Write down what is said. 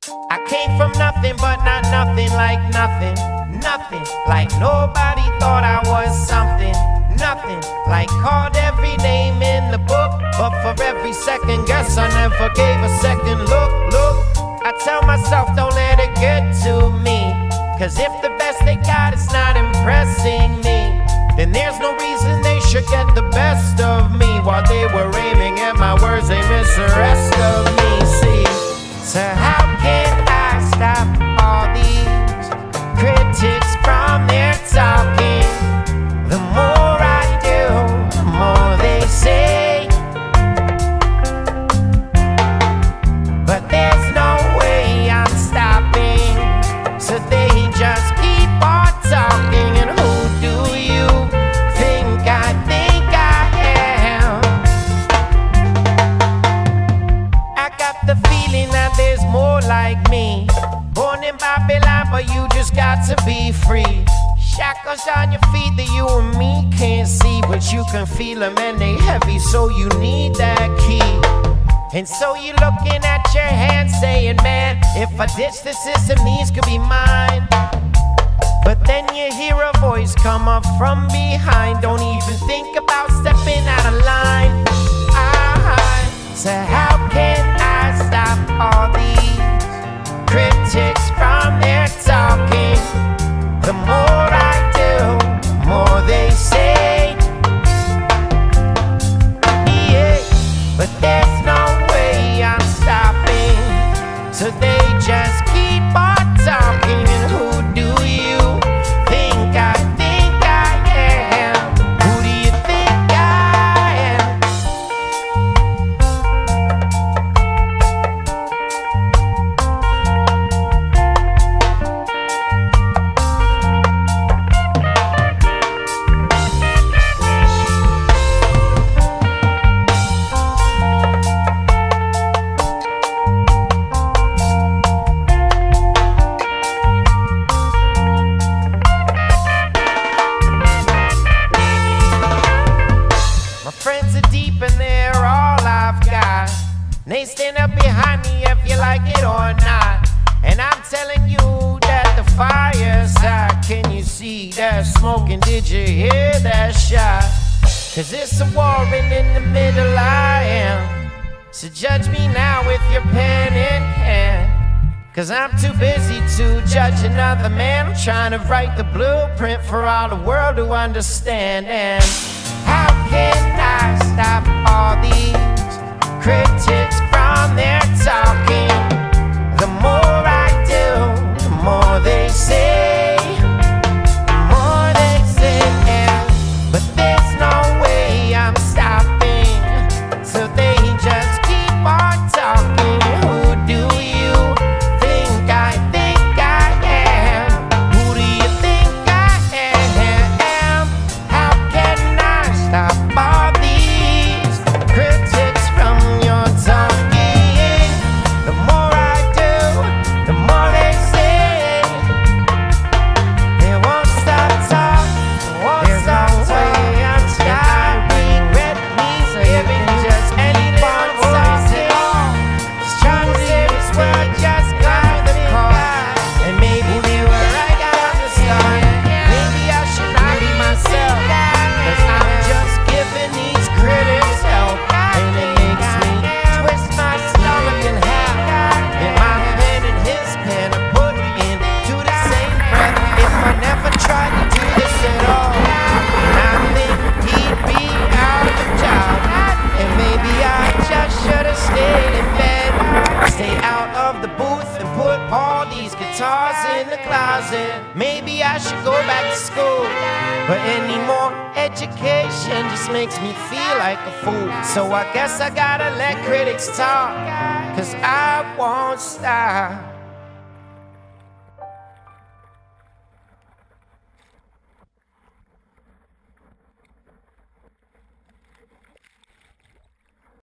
I came from nothing, but not nothing like nothing. Nothing like nobody thought I was something. Nothing like called every name in the book, but for every second guess I never gave a second look. I tell myself don't let it get to me, cause if the best they got is not impressing me, then there's no reason they should get the best of me. While they were aiming at my words, they missed the rest of me. See, so how can I stop all these critics from their talking? The more I do, the more they say. But there's no way I'm stopping, so they just keep on talking. And who do you think I am? I got the feeling that there's more like me. Born in Babylon, but you just got to be free. Shackles on your feet that you and me can't see, but you can feel them and they heavy, so you need that key. And so you're looking at your hand saying, man, if I ditch the system, these could be mine. But then you hear a voice come up from behind. Don't even think about stepping out of line. So how can I stop all these critics from their talking? The more I do, the more they say. Yeah, but there's no way I'm stopping, so they just keep on talking. And who do you think I am? Who do you think I am? My friends are deep and they're all I've got. They stand up behind me if you like it or not. And I'm telling you that the fire's hot. Can you see that smoke, and did you hear that shot? Cause it's a war and in the middle I am. So judge me now with your pen in hand, cause I'm too busy to judge another man. I'm trying to write the blueprint for all the world to understand. And how can I stop all these critics from their talking? The more I do, the more they say. The more they say, yeah. But there's no way I'm stopping, so they just keep on talking. Who do you think I am? Who do you think I am? How can I stop all these critics from your talking? The more I do, the more they say. They won't stop talking, won't stop talking. I'm stopping, regret me giving just any fun talking. Just trying to say this world just got the call. And maybe they were right from the start. Maybe I should not be myself, cause I'm just giving these critics help. And it makes me twist my stomach in half. In my pen and his pen, I put into the same breath. If I never tried to do this at all, I think he'd be out of a job. And maybe I just should've stayed in bed, stayed out of the booth and put all these guitars in the closet. Maybe I should go back to school, but any more education just makes me feel like a fool. So I guess I gotta let critics talk, cause I won't stop.